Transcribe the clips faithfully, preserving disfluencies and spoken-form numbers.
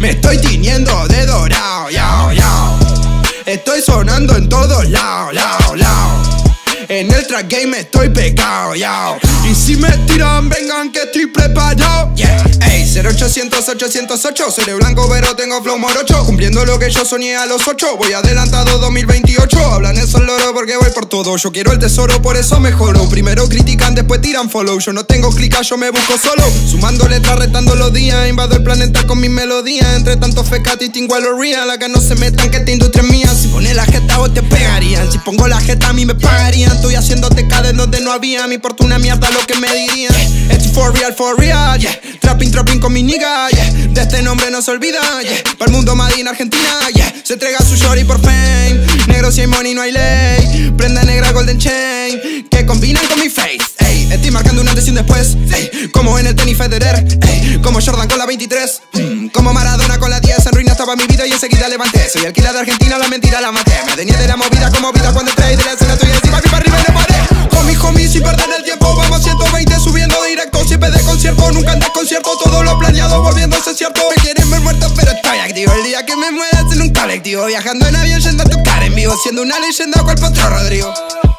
Me estoy tiñendo de dorado, yao, yao. Estoy sonando en todos lados, lao, lao. En el trap game estoy pegado, yao. Y si me tiran, vengan que estoy preparado, yeah. Ey, cero ochocientos, ochocientos ocho. Seré blanco pero tengo flow morocho. Cumpliendo lo que yo soñé a los ocho. Voy adelantado dos mil veintiocho. Hablan esos loros porque voy por todo. Yo quiero el tesoro, por eso mejoro. Primero critican, después tiran follow. Yo no tengo clica, yo me busco solo. Sumando letras, retando los días. Invado el planeta con mis melodías. Entre tanto feca, distingo a los real. Acá no se metan que esta industria es mía. Si pones la jeta vos te pegarían. Si pongo la jeta a mí me pagarían. Estoy haciéndote caer donde no había. Me importa una mierda lo que me dirían. It's for real, for real, yeah. Trapping, trapping con mi nigga, yeah. De este nombre no se olvida, yeah. Para el mundo Made in Argentina, yeah. Se entrega su shorty por fame. Negro si hay money no hay ley. Prenda negra golden chain que combinan con mi face, ey. Estoy marcando un antes y un después, ey. Como en el tenis Federer, ey. Como Jordan con la veintitrés, mm. Como Maradona con la diez. En ruina estaba mi vida y enseguida levanté. Soy el killer de Argentina, la mentira la maté. Me tenía de la movida como vida cuando entré. De la escena tuya encima, mi para arriba y no paré. Homie, homie, sin perder el tiempo. Vamos a ciento veinte subiendo directo. Siempre de concierto, nunca en desconcierto. Todo lo planeado volviéndose cierto. Me quieren ver muerto pero estoy activo. El día que me mueras en un colectivo. Viajando en avión yendo a tocar en vivo. Siendo una leyenda cual Potro Rodrigo.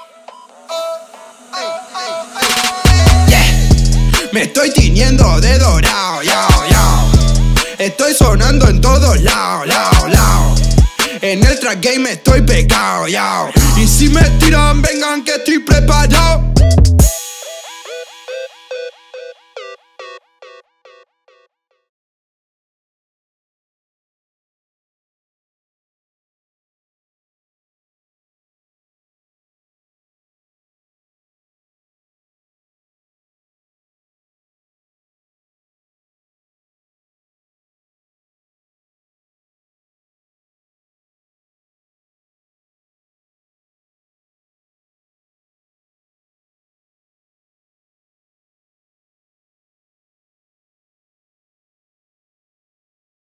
Yeah. Me estoy tiñendo de dorado, yao, yao. Estoy sonando en todos lados, lao, lao. En el trap game estoy pegado, yao. Y si me tiran, vengan que estoy preparado.